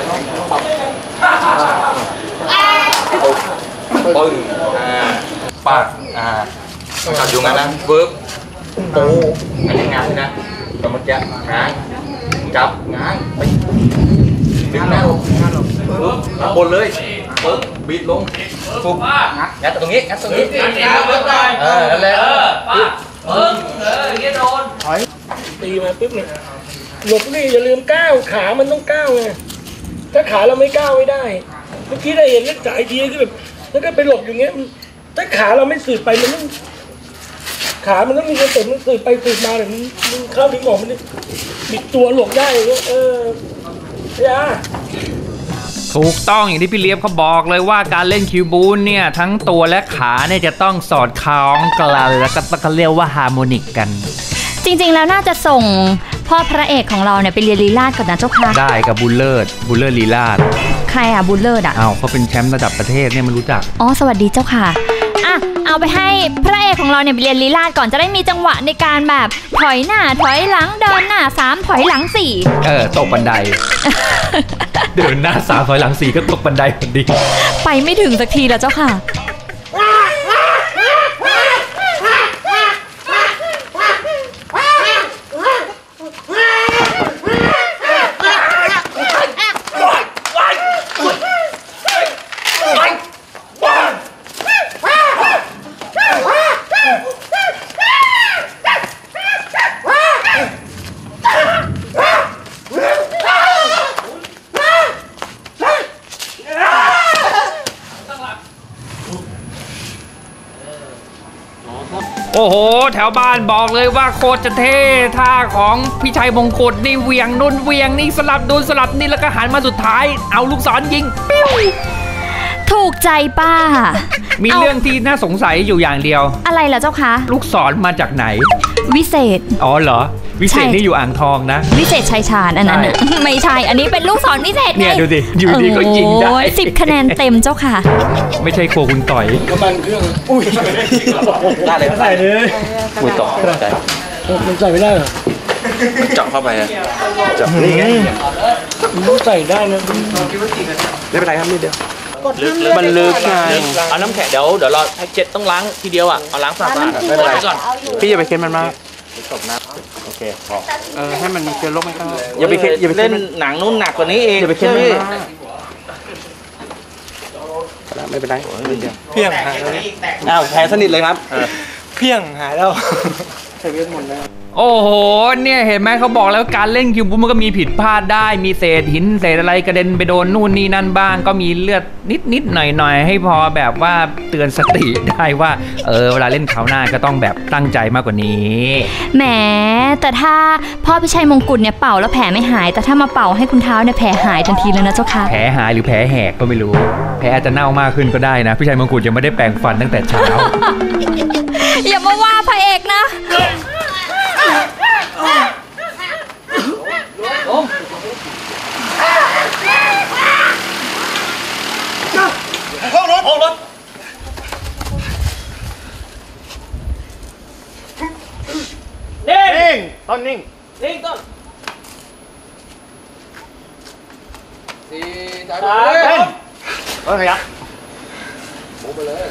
ปึ้งอ่าปาดอ่าจับอยู่งั้นนะปึ๊บโอ้อันนี้งานนะตัวมันจะง้างจับง้างไปดึงหน้าลงปึ๊บบนเลยปึ๊บบิดลงปุ๊บงัดตรงนี้งัดตรงนี้เออนั่นแหละปึ๊บปึ๊บเอออย่างเงี้ยโดนถอยตีมาปึ๊บเนี่ยหลบนี่อย่าลืมก้าวขามันต้องก้าวไงถ้าขาเราไม่ก้าวไม่ได้เมื่อกี้ได้เห็นนักจ่ายทีที่แบบแล้วก็ไปหลบอย่างเงี้ยถ้าขาเราไม่สืบไปมันต้องขามันต้องมีกระสุนมันสืบไปสืบมาแบบนี้มันเข้าถึงหมอมันบิดตัวหลบได้เลยเออยาถูกต้องอย่างที่พี่เลียบเขาบอกเลยว่าการเล่นคิวบูนเนี่ยทั้งตัวและขาเนี่ยจะต้องสอดคล้องกันแล้วก็ต้องเรียกว่าฮาร์โมนิกกันจริงๆแล้วน่าจะส่งพ่อพระเอกของเราเนี่ยไปเรียนลีลาศก่อนนะเจ้าค่ะได้กับบุลเลอร์บุลเลอร์ลีลาศใครอ่ะบุลเลอร์อ่ะอ้าวเขาเป็นแชมป์ระดับประเทศเนี่ยมันรู้จักอ๋อสวัสดีเจ้าค่ะอ่ะเอาไปให้พระเอกของเราเนี่ยไปเรียนลีลาศก่อนจะได้มีจังหวะในการแบบถอยหน้าถอยหลังเดินหน้าสามถอยหลังสี่เออตกบันได เดินหน้าสามถอยหลังสี่ก็ตกบันไดพอดีไปไม่ถึงสักทีแล้วเจ้าค่ะโอ้โหแถวบ้านบอกเลยว่าโคตรจะเท่ท่าของพี่ชัยมงคลนี่เวียงนุ่นเวียงนี่สลับดูสลับนี่แล้วก็หันมาสุดท้ายเอาลูกศรยิงปิ้วถูกใจป้ามีเรื่องที่น่าสงสัยอยู่อย่างเดียวอะไรล่ะเจ้าคะลูกศรมาจากไหนวิเศษอ๋อเหรอวิเศษนี่อยู่อ่างทองนะวิเศษชัยชาญอันนั้นไม่ใช่อันนี้เป็นลูกศรวิเศษเนี่ยดูดิอยู่ดีก็ยิงได้สิบคะแนนเต็มเจ้าค่ะไม่ใช่ครัวคุณต่อยน้ำมันเครื่องอุ้ยได้เลยใส่เลยอุ้ยต่อใจมันใส่ไม่ได้เหรอจับเข้าไปอะจับนี่ไงมันใส่ได้นะไม่เป็นไรครับนิดเดียวมันลึกไงเอาน้ำแข็งเดี๋ยวเดี๋ยวเราให้เจ็ดต้องล้างทีเดียวอ่ะเอาล้างสะอาดไม่เป็นไรก่อนพี่อย่าไปเค้นมันมากตบน้โอเคพอเออให้มันเจอโรคไม่เข้าอย่าไปเค้นอย่าไปเล่นหนังนุ่นหนักกว่านี้เองอย่าไปเค้นมันมากไม่เป็นไรเพี้ยงหายแล้วอ้าวแพ้สนิทเลยครับเพี้ยงหายแล้วใช้เวทมนต์ได้โอ้โหเนี่ยเห็นไหมเขาบอกแล้วการเล่นคิวบูมันก็มีผิดพลาดได้มีเศษหินเศษอะไรกระเด็นไปโดนนู่นนี่นั่นบ้างก็มีเลือดนิดนิดหน่อยหน่อยให้พอแบบว่าเตือนสติได้ว่าเออเวลาเล่นคราวหน้าก็ต้องแบบตั้งใจมากกว่านี้แหมแต่ถ้าพ่อพี่ชัยมงกุฎเนี่ยเป่าแล้วแผลไม่หายแต่ถ้ามาเป่าให้คุณเท้าเนี่ยแผลหายทันทีเลยนะเจ้าค่ะแผลหายหรือแผลแหกก็ไม่รู้แผลอาจจะเน่ามากขึ้นก็ได้นะพี่ชัยมงกุฎยังไม่ได้แปรงฟันตั้งแต่เช้าอย่ามาว่าพระเอกนะเข้ารถเข้ารถนิ่งต้นนิ่งนิ่งต้นสี่สามเต้นเฮ้ยขยับโอ้ไปเลย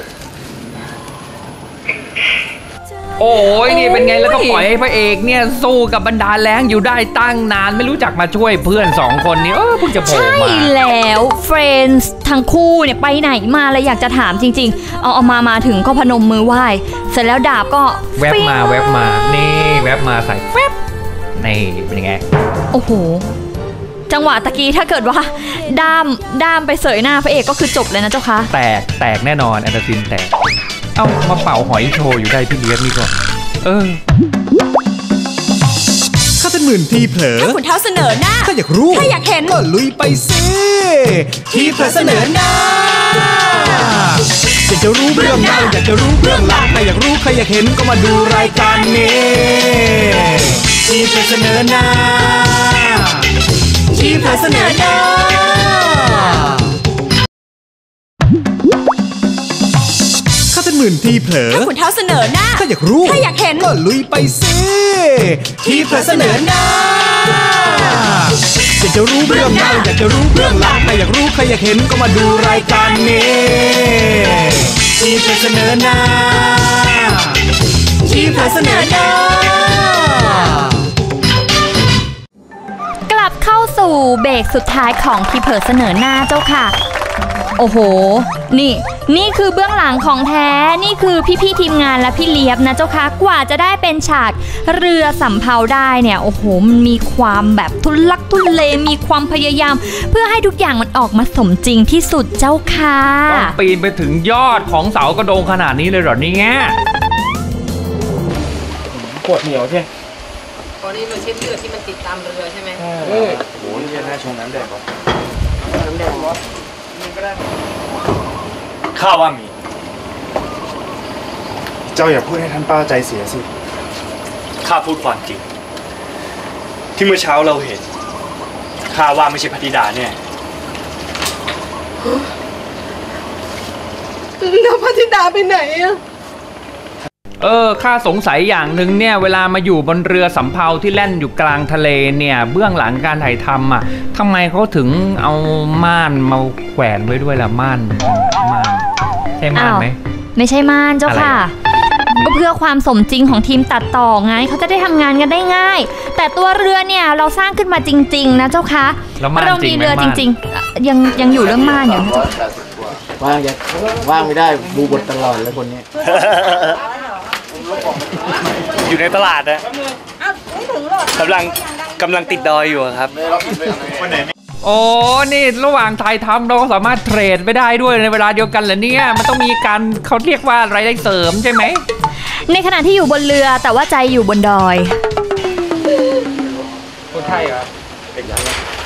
โอ้ยนี่เป็นไงแล้วก็ปล่อยให้พระเอกเนี่ยสู้กับบรรดาแล้งอยู่ได้ตั้งนานไม่รู้จักมาช่วยเพื่อนสองคนนี้เออเพิ่งจะโผล่มาใช่แล้วเฟรนด์ทั้งคู่เนี่ยไปไหนมาเลยอยากจะถามจริงๆเอาเอามามาถึงก็พนมมือไหว้เสร็จแล้วดาบก็แวบมาแวบมานี่แวบมาใส่แวบนี่เป็นยังไงโอ้โหจังหวะตะกี้ถ้าเกิดว่าด้ามด้ามไปเสยหน้าพระเอกก็คือจบเลยนะเจ้าคะแตกแตกแน่นอนแอนตาซินแตกเอ้ามาเป่าหอยโชว์อยู่ได้พี่เลี้ยงนี่ก็เออข้าเป็นหมื่นทีเผลอถ้าขุนเท้าเสนอหน้าถ้าอยากรู้ถ้าอยากเห็นก็ลุยไปสิทีเผลอเสนอหน้าอยากจะรู้เรื่องเล่าอยากจะรู้เรื่องหลังใครอยากรู้ใครอยากเห็นก็มาดูรายการนี้ทีเผลอเสนอหน้าทีเผลอเสนอหน้าเป็นหมื่นทีเผลอถ้าขุนเท้าเสนอหน้าถ้าอยากรู้ถ้าอยากเห็นก็ลุยไปสิทีเผลอเสนอหน้าอยากจะรู้เรื่องเล่าอยากจะรู้เรื่องหลังใครอยากรู้ใครอยากเห็นก็มาดูรายการนี้ทีเผลอเสนอหน้าทีเผลอเสนอหน้ากลับเข้าสู่เบรกสุดท้ายของทีเผลอเสนอหน้าเจ้าค่ะโอ้โหนี่นี่คือเบื้องหลังของแท้นี่คือพี่ๆทีมงานและพี่เลียบนะเจ้าค่ะกว่าจะได้เป็นฉากเรือสำเภาได้เนี่ยโอ้โหมันมีความแบบทุลักทุเลมีความพยายามเพื่อให้ทุกอย่างมันออกมาสมจริงที่สุดเจ้าค่ะต้องปีนไปถึงยอดของเสากระโดงขนาดนี้เลยเหรอนี่แง่ปวดเหนียวใช่ตอนนี้มันเช็ดเลือดที่มันติดตามเรือใช่ไหมโอ้โหนี่น่าชงน้ำแดงก่อนน้ำแดงวะข้าว่ามีเจ้าอย่าพูดให้ท่านป้าใจเสียสิข้าพูดความจริงที่เมื่อเช้าเราเห็นข้าว่าไม่ใช่พระธิดาเนี่ยแล้วพระธิดาไปไหนอะเออข้าสงสัยอย่างหนึ่งเนี่ยเวลามาอยู่บนเรือสำเภาที่แล่นอยู่กลางทะเลเนี่ยเบื้องหลังการถ่ายทำอ่ะทำไมเขาถึงเอาม่านมาแขวนไว้ด้วยล่ะม่านม่านใช่ม่านไหมไม่ใช่ม่านเจ้าค่ะก็เพื่อความสมจริงของทีมตัดต่อไงเขาจะได้ทำงานกันได้ง่ายแต่ตัวเรือเนี่ยเราสร้างขึ้นมาจริงๆนะเจ้าค่ะเรามีเรือจริงๆยังยังอยู่เรื่องม่านอยู่นะว่างยังว่างไม่ได้ดูบทตลอดเลยคนนี้อยู่ในตลาดนะกำลังกำลังติดดอยอยู่ครับโอ้นี่ระหว่างถ่ายทำเราก็สามารถเทรดไปได้ด้วยในเวลาเดียวกันเหรอเนี่ยมันต้องมีการเขาเรียกว่ารายได้เสริมใช่ไหมในขณะที่อยู่บนเรือแต่ว่าใจอยู่บนดอยคนไทยเหรอเป็นยังไง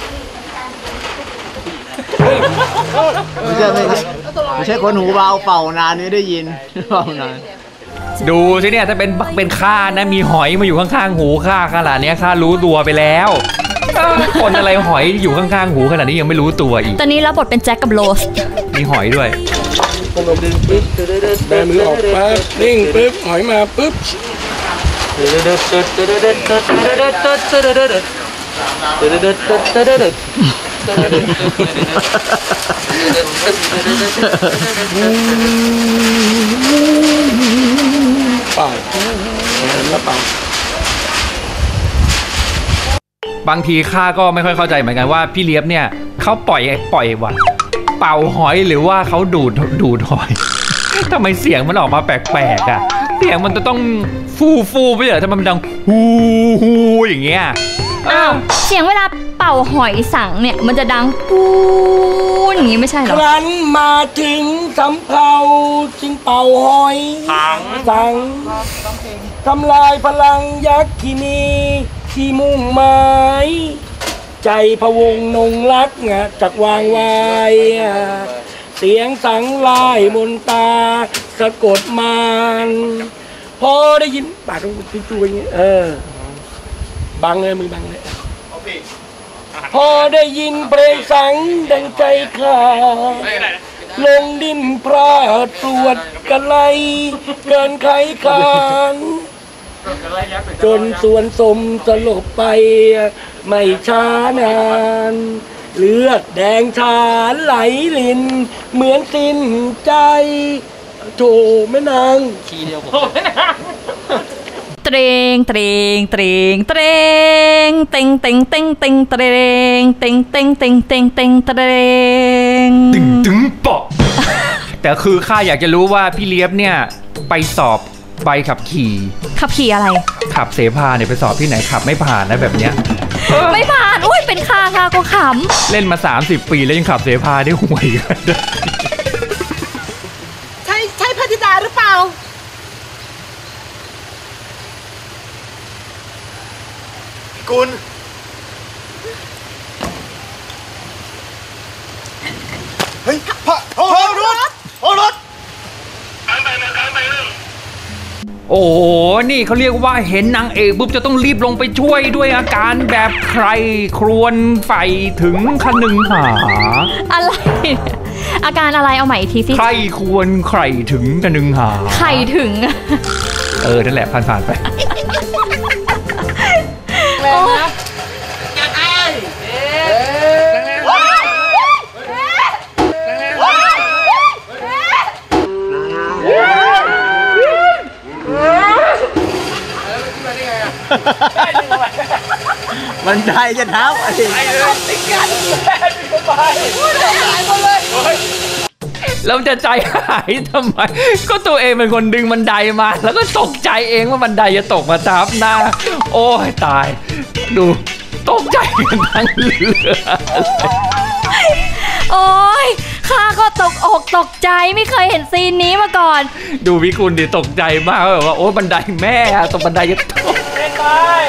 ไม่ใช่ไม่ใช่ไม่ใช่คนหูเบาเป่านานนี้ได้ยินเป่านานดูสิเนี่ยถ้าเป็นเป็นข้านะมีหอยมาอยู่ข้างๆหูข้าขนาดนี้ข้ารู้ตัวไปแล้วคนอะไรหอยอยู่ข้างๆหูขนาดนี้ยังไม่รู้ตัวอีกตอนนี้รับบทเป็นแจ็คกับโรสมีหอยด้วยดึงปึ๊บแบมือออกปั๊บนิ่งปึ๊บหอยมาปึ๊บเป่าแล้วเป่าบางทีข้าก็ไม่ค่อยเข้าใจเหมือนกันว่าพี่เลียบเนี่ยเขาปล่อยปล่อยว่ะเป่าหอยหรือว่าเขาดูดดูดหอยทำไมเสียงมันออกมาแปลกๆอ่ะเสียงมันจะต้องฟูฟูไปเหรอทำไมมันดังฮูฮูอย่างเงี้ยอ้าวเสียงเวลาเป่าหอยสังเนี่ยมันจะดังปูนอย่างงี้ไม่ใช่เหรอครั้นมาถึงสำเภาจึงเป่าหอยสังสังทำลายพลังยักษ์ที่นีที่มุ่งหมายใจพะวงนงรักงะจักวางไว้เสียงสังลายมนตาสะกดมานพอได้ยินปากตุ้ยๆอย่างนี้เออบังเลยมือบังเลยพอได้ยินเพลงสังดังใจขาดลงดินพระตรวจกันไลเกินไขคานจนส่วนสมสลบไปไม่ช้านานเลือดแดงชาไหลลินเหมือนสิ้นใจโถแม่นางขี้เดียวผมเตรงเตรงเตรงเตรงเต็งเต็งเต็งเต็งเตรงเต็งเต็งเต็งเต็งเต็งเตรงตึงตึงปะแต่คือข้าอยากจะรู้ว่าพี่เลียบเนี่ยไปสอบใบขับขี่ขับขี่อะไรขับเสภาเนี่ยไปสอบที่ไหนขับไม่ผ่านนะแบบเนี้ยไม่ผ่านอุ้ยเป็นข้าข้าก็ขำเล่นมาสามสิบปีแล้วยังขับเสภาได้ห่วยกันใช่ใช่พระธิดาหรือเปล่ากุลเฮ้ยพระโอ้รถโอ้รถโอ้โหนี่เขาเรียกว่าเห็นนางเอกปุ๊บจะต้องรีบลงไปช่วยด้วยอาการแบบใครครวญไฟถึงคนึงหาอะไรอาการอะไรเอาใหม่อีกทีสิใครควรใครถึงคนึงหาใครถึงเออนั่นแหละผ่านๆไปมันได้จะเท้าอะไรติดกันแล้วจะใจหายทำไมก็ตัวเองเป็นคนดึงบันไดมาแล้วก็ตกใจเองว่าบันไดจะตกมาทับหน้าโอ้ยตายดูตกใจกันทั้งเรือโอ้ยข้าก็ตกอกตกใจไม่เคยเห็นซีนนี้มาก่อนดูวิคุณดิตกใจมากแบบว่าโอ้บันไดแม่ตกบันไดจะตกเล่นไป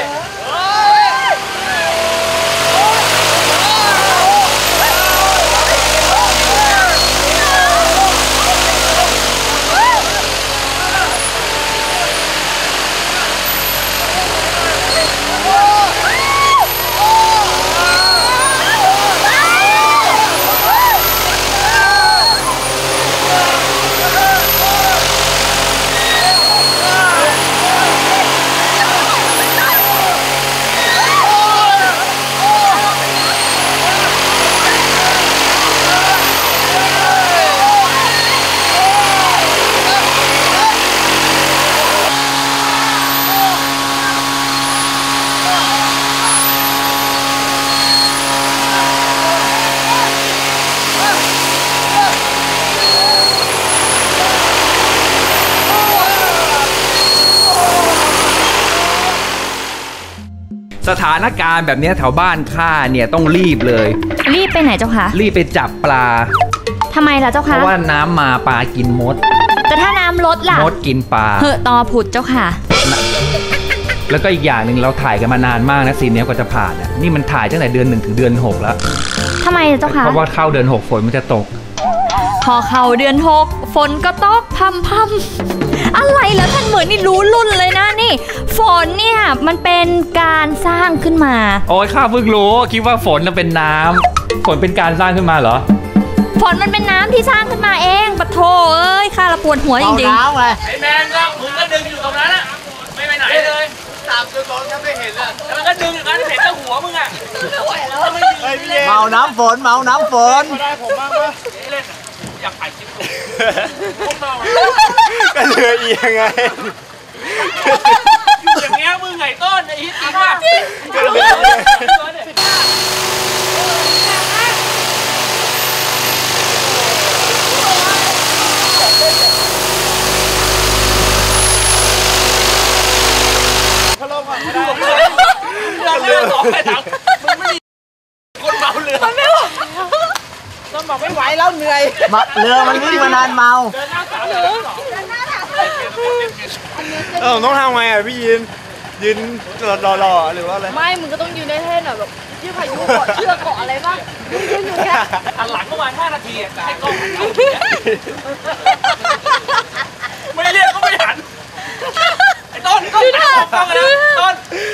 สถานการณ์แบบนี้แถวบ้านข้าเนี่ยต้องรีบเลยรีบไปไหนเจ้าคะรีบไปจับปลาทำไมล่ะเจ้าคะเพราะว่าน้ำมาปลากินมดแต่ถ้าน้ำลดล่ะมดกินปลาเหอะตอผุดเจ้าค่ะแล้วก็อีกอย่างหนึ่งเราถ่ายกันมานานมากนะซีนนี้กว่าจะผ่านเนี่ยนี่มันถ่ายตั้งแต่เดือนหนึ่งถึงเดือนหกแล้วทำไมเจ้าคะเพราะว่าเข้าเดือนหกฝนมันจะตกพอเข้าเดือนหกฝนก็ตกพัมพัมอะไรเหรอท่านเหมือนนี่รู้รุ่นเลยนะนี่ฝนเนี่ยมันเป็นการสร้างขึ้นมาโอ้ยข้าเพิ่งรู้คิดว่าฝนจะเป็นน้ำฝนเป็นการสร้างขึ้นมาเหรอฝนมันเป็นน้ำที่สร้างขึ้นมาเองปะโถเอ้ยข้าละปวดหัวจริงๆไอ้แมนก็มึงก็ดึงอยู่ตรงนั้นอะไม่ไปไหนเลยตามจนมองยังไม่เห็นเลยแล้วมันก็ดึงอย่างนั้นเห็นแต่หัวมึงอะเมาน้ำฝนเมาน้ำฝนได้ผมบ้างปะเล่นอยากถ่ายคลิปก็เรือเอียงไงอย่างเงี้ยมึงไงต้นไอ้ฮิตจริงป่ะมึงไม่มีคนเมาเรือมันไม่ไหวต้องบอกไม่ไหวแล้วเหนื่อยเรือมันวิ่งมานานเมาเออต้องทำไงอ่ะพี่ยืนยืนรอๆหรือว่าอะไรไม่ มึงก็ต้องยืนได้เท่หน่อยแบบที่พายุเกาะเชือกเกาะอะไรบ้างยืนอยู่แค่อันหลังประมาณห้านาทีอ่ะให้กล้องไม่เรียกก็ไม่หันไอ้ต้นก็หันออกกล้องเลยต้น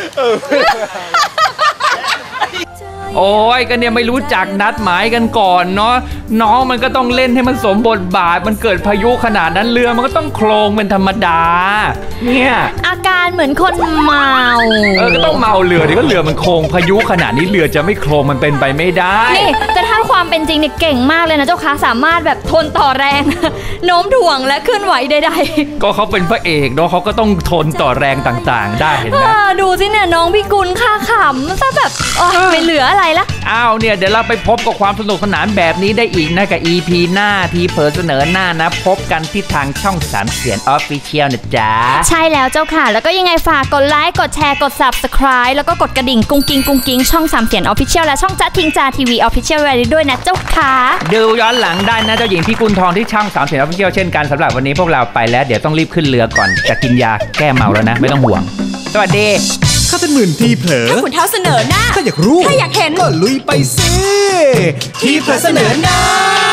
โอ้ยก็เนี่ยไม่รู้จักนัดหมายกันก่อนเนาะน้องมันก็ต้องเล่นให้มันสมบทบาทมันเกิดพายุขนาดนั้นเรือมันก็ต้องโคลงเป็นธรรมดาเนี่ยอาการเหมือนคนเมาเออก็ต้องเมาเรือดิก็เรือมันโคลงพายุขนาดนี้เรือจะไม่โคลงมันเป็นไปไม่ได้นี่แต่ถ้าความเป็นจริงเนี่ยเก่งมากเลยนะเจ้าค่ะสามารถแบบทนต่อแรง โน้มถ่วงและเคลื่อนไหวใดๆก็เขาเป็นพระเอกเนาะเขาก็ต้องทนต่อแรงต่างๆได้เห็นไหมดูสิเนี่ยน้องพี่กุลค่าขำซะแบบไม่เหลืออะไรละอ้าวเนี่ยเดี๋ยวเราไปพบกับความสนุกสนานแบบนี้ได้อีกนะกับ อี พี หน้าทีเผลอเสนอหน้านะพบกันที่ทางช่องสามเสียน Official นะจ๊ะใช่แล้วเจ้าค่ะแล้วก็ยังไงฝากกดไลค์กดแชร์กด Subscribe แล้วก็กดกระดิ่งกุ้งกิ้งกุ้งกิ้งช่องสามเสียน Official และช่องจ๊ะทิงจาทีวี Official ไว้ด้วยนะเจ้าค่ะดูย้อนหลังได้นะเจ้าหญิงพี่กุลทองที่ช่องสามเสียน Official เช่นกันสำหรับวันนี้พวกเราไปแล้วเดี๋ยวต้องรีบขึ้นเรือก่อนจะกินยาแก้เมาแล้วนะไม่ต้องห่วงสวัสดีข้าเป็นหมื่นทีเผลอถ้าขุนเท้าเสนอหน้าถ้าอยากรู้ถ้าอยากเห็นก็ลุยไปสิทีเผลอเสนอหน้า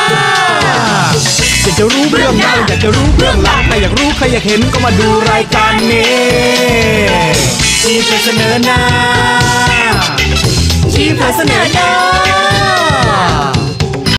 อยากจะรู้เรื่องเล่าอยากจะรู้เรื่องราวใครอยากรู้ใครอยากเห็นก็มาดูรายการนี้ทีเผลอเสนอหน้าทีเผลอเสนอหน้า